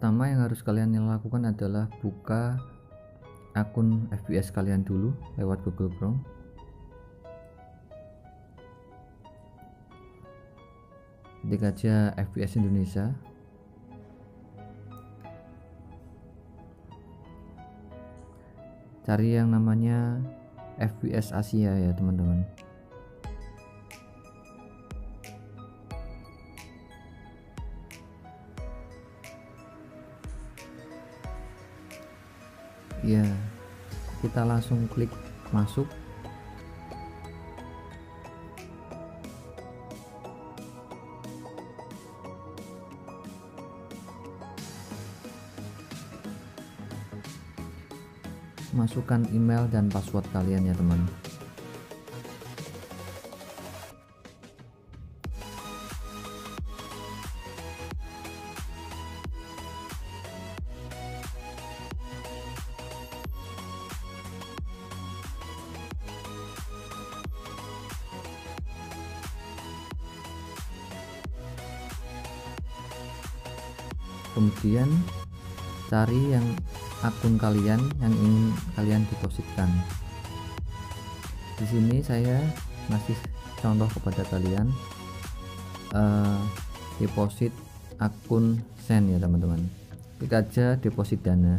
pertama yang harus kalian lakukan adalah buka akun FBS kalian dulu lewat Google Chrome. Ketik aja FBS Indonesia. Cari yang namanya FBS Asia ya teman-teman. Ya, kita langsung klik masuk. Masukkan email dan password kalian ya teman. Kemudian cari yang akun kalian yang ingin kalian depositkan. Di sini saya ngasih contoh kepada kalian deposit akun Send ya teman-teman. Klik aja deposit dana.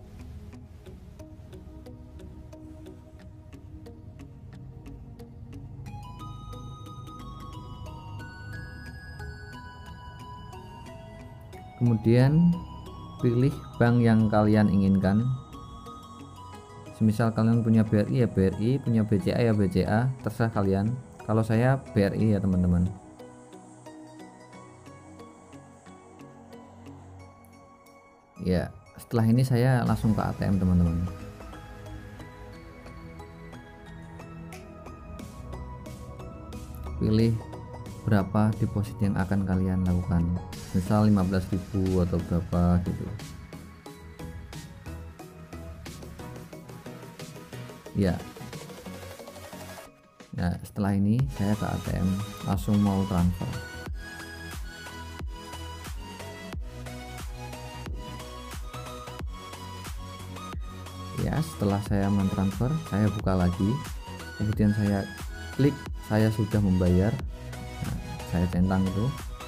Kemudian pilih bank yang kalian inginkan. Semisal kalian punya BRI ya BRI, punya BCA ya BCA, terserah kalian. Kalau saya BRI ya teman-teman. Ya, setelah ini saya langsung ke ATM teman-teman. Pilih berapa deposit yang akan kalian lakukan, misal 15.000 atau berapa gitu ya. Nah setelah ini saya ke ATM langsung mau transfer. Ya, setelah saya mentransfer saya buka lagi, kemudian saya klik saya sudah membayar. Saya centang itu.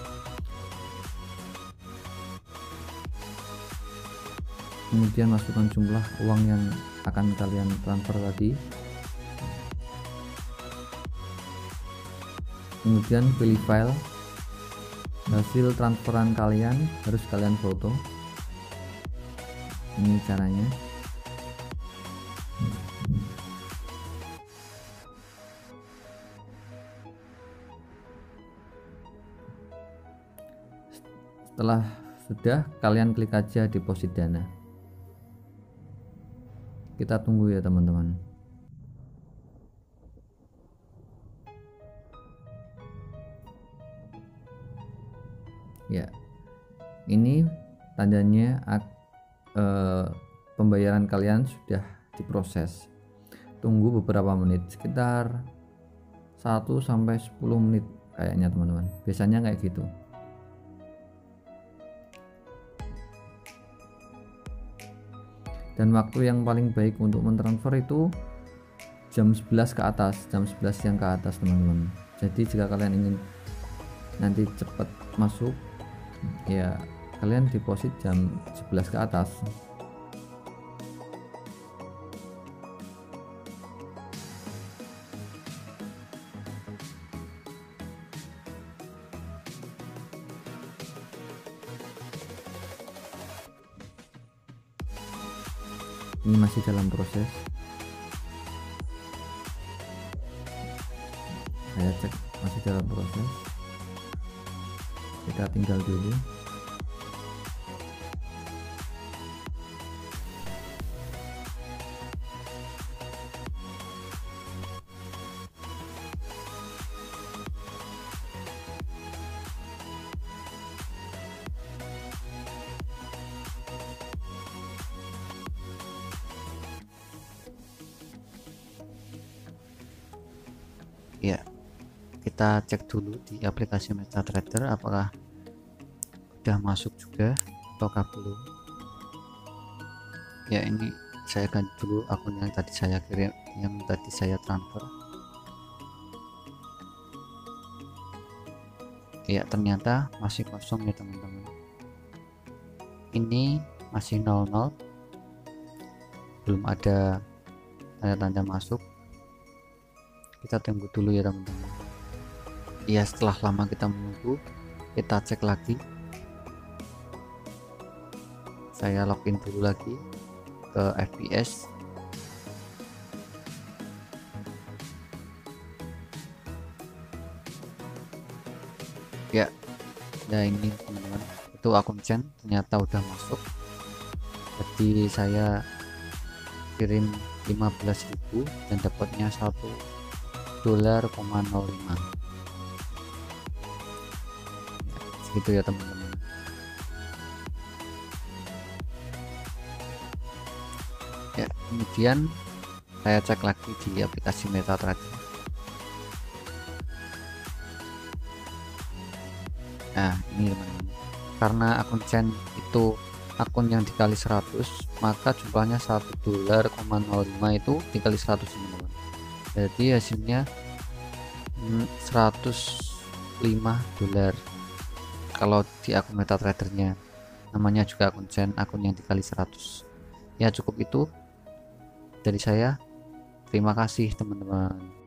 Kemudian masukkan jumlah uang yang akan kalian transfer tadi. Kemudian pilih file. Hasil transferan kalian harus kalian foto. Ini caranya. Setelah sudah, kalian klik aja deposit dana. Kita tunggu ya teman-teman. Ya, ini tandanya pembayaran kalian sudah diproses. Tunggu beberapa menit, sekitar 1-10 menit kayaknya teman-teman. Biasanya kayak gitu. Dan waktu yang paling baik untuk mentransfer itu jam 11 ke atas, jam 11 siang ke atas teman-teman. Jadi jika kalian ingin nanti cepat masuk ya kalian deposit jam 11 ke atas. Ini masih dalam proses. Saya cek masih dalam proses. Kita tinggal dulu. Ya, kita cek dulu di aplikasi MetaTrader apakah udah masuk juga. kabel ya. Ini saya ganti dulu akun yang tadi saya kirim, yang tadi saya transfer. Ya ternyata masih kosong ya teman-teman, ini masih 00, belum ada tanda-tanda masuk. Kita tunggu dulu ya teman-teman. Ya setelah lama kita menunggu, kita cek lagi. Saya login dulu lagi ke FPS. Ya, nah ini teman-teman, itu akun Chen ternyata udah masuk. Jadi saya kirim 15.000 dan dapatnya $1.05. Segitu ya teman-teman. Ya kemudian saya cek lagi di aplikasi MetaTrader. Nah ini teman-teman, karena akun Chen itu akun yang dikali 100, maka jumlahnya $1.05 itu dikali 100 teman-teman. Jadi hasilnya $105 kalau di akun MetaTradernya, namanya juga akun Chen, akun yang dikali 100. Ya cukup itu dari saya, terima kasih teman-teman.